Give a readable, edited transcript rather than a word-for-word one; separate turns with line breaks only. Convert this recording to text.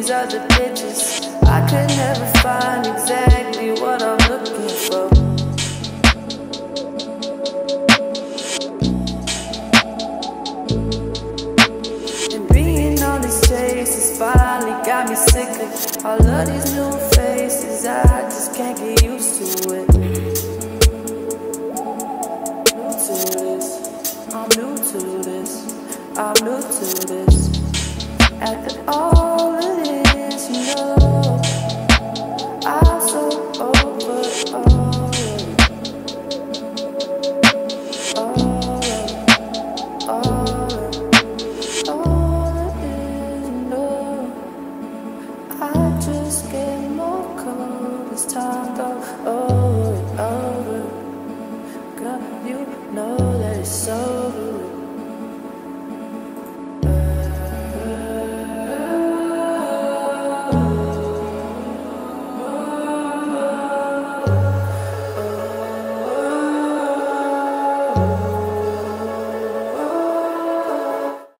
these other bitches. I could never find exactly what I'm looking for. And being on this chase has finally got me sick of all of these new faces. I just can't get used to it. I'm new to this. I'm new to this.